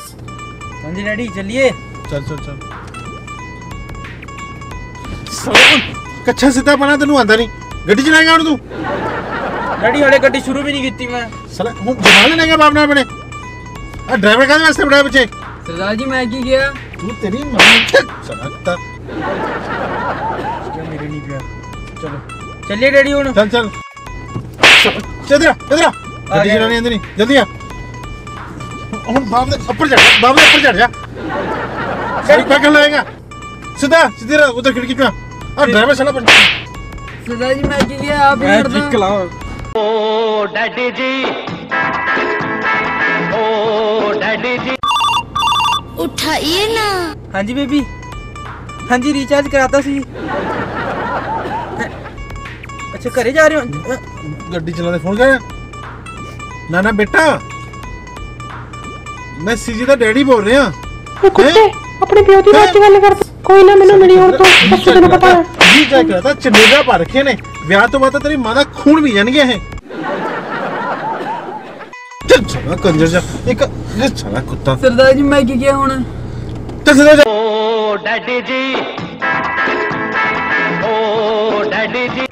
हाँ जी डैडी चलिए। चल चल चल। कच्छा सीधा बना तेनू आंदा नहीं गड्डी चलाएगा हुण तू? डैडी हले गड्डी शुरू भी नहीं की मैं। साला हुण जमा लेगा बाप नाल बने। आ ड्राइवर काहदे वास्ते बिठाया बच्चे? सरदार जी मैं की गया तू तेरी मां सनकता क्या मेरे नहीं पिया। चलो चलिए डैडी हुण। चल चल इधर इधर गड्डी चलानी आंदी नहीं जल्दी आ। हुण बाप दे ऊपर चढ़ जा बाप दे ऊपर चढ़ जा। सही पैक लाएगा सीधा सीधे रह उधर खिड़की पे आ ड्राइवर साला बन। सरदार जी मैं की गया आप ही कर दो। ओ डैडी जी ओ डैडी जी उठाइए ना। हाँ जी बेबी। हाँ जी रिचार्ज कराता सी। अच्छा घरे जा रहे हो? गड्डी चलाते फोन कर ना ना बेटा मैं सीजी दा डैडी बोल रहा कुत्ते अपने प्यो दी बात गल कर कोई ना मैनू मिली और तो बस तेन पता है जी जा के था चनेगा पा रखे ने ब्याह तो बाद तेरी मां दा खून भी जान गया है। चल चला कंजर जा एक ये साला कुत्ता। सरदार जी मैं की गया हुण। चल सीधा जा। ओ डैडी जी ओ डैडी जी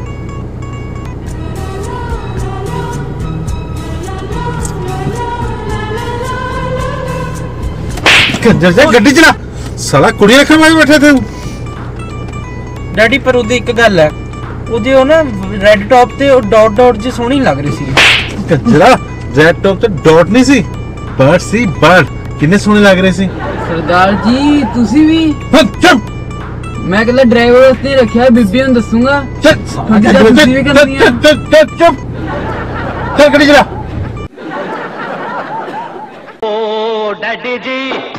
कंजर जा गड्डी चला साला कुड़ी रखा मैं बैठे थे। डैडी पर ਉਹਦੀ ਇੱਕ ਗੱਲ ਹੈ ਉਹਦੇ ਉਹ ਨਾ ਰੈੱਡ ਟੌਪ ਤੇ ਉਹ ਡਾਟ ਡਾਟ ਜੀ ਸੋਹਣੀ ਲੱਗ ਰਹੀ ਸੀ। ਕੰਜਰਾ ਰੈਡ ਟੌਪ ਤੇ ਡਾਟ ਨਹੀਂ ਸੀ ਬਰਡ ਸੀ ਬਰਡ ਕਿੰਨੇ ਸੋਹਣੇ ਲੱਗ ਰਹੇ ਸੀ। सरदार जी तुसी भी चुप मैं कहला ड्राइवर वास्ते रखा बीबी ਨੂੰ ਦੱਸੂਗਾ। चल तुसी भी करनी है चुप चल गड्डी चला। ओ डैडी जी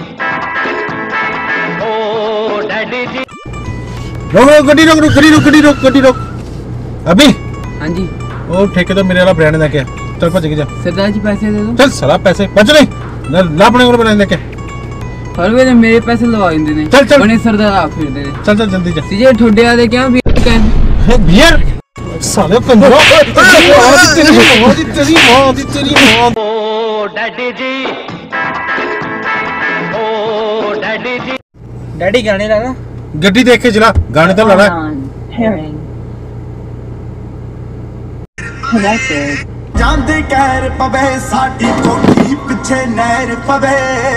ओ डैडी जी रोक गड्डी रोक गड्डी रोक गड्डी रोक गड्डी रोक अभी। हाँ जी ओ ठेके तो मेरे वाला ब्रांड लेके चल भज के जा। सरदार जी पैसे दे दो। चल साला पैसे बच नहीं ला अपने को ब्रांड लेके हर वे मेरे पैसे लवा दिंदे ने। चल चल बने सरदार आप फिर दे चल चल जल्दी जा। सीजे ठोडे आ दे क्या भी कह बियर साले कंजरो तेरी मां ओ डैडी जी ओ डैडी जी डैडी गाने लगा गड्डी देख के चला गाने तो लड़ा ਜਾਂਦੇ ਕਹਿਰ ਪਵੇ ਸਾਡੀ ਕੋਠੀ ਪਿੱਛੇ ਨਹਿਰ ਪਵੇ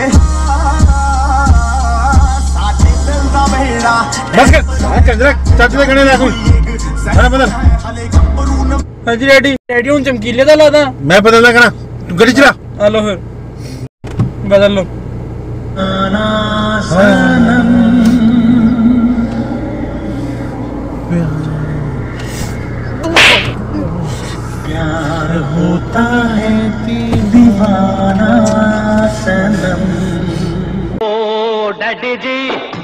ਸਾਡੇ ਦਿਲ ਦਾ ਮੇਰਾ बस कर कंजरा चाचे ਦੇ गाने ला कोई अरे बदल। ਹਲੇ ਗੱਭਰੂ ਨ हाँ जी डैडी डैडी ਹੁਣ ਚਮਕੀਲੇ ਦਾ ਲਾਦਾ। मैं बदल लगा तू गड्डी चला। आ लो फिर बदल लो। प्यार होता है दीवाना सनम। ओ डैडी जी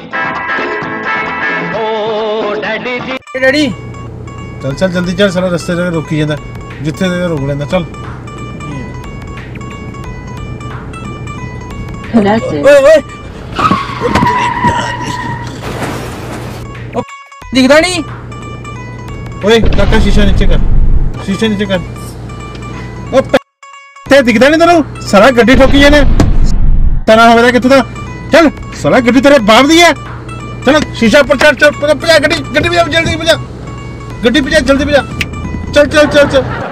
ओ डैडी जी डैडी चल चल जल्दी चल साला रस्ते जगह रोकी जांदा जिथे जगह रोक लेंदा चल। ओए ओए दिखदा नहीं। ओए काका शीशा नीचे कर शीशा नीचे कर। ओ ते दिखदा नहीं तेनू साला गड्डी ठोकी जाने तना होवेदा कित्थों दा। चल साला गड्डी तेरे बाप दी है। चल शीशा पर चढ़ चल भजा गड्डी गड्डी भजा जल्दी भजा गड्डी भजा जल्दी भजा चल चल चल चल।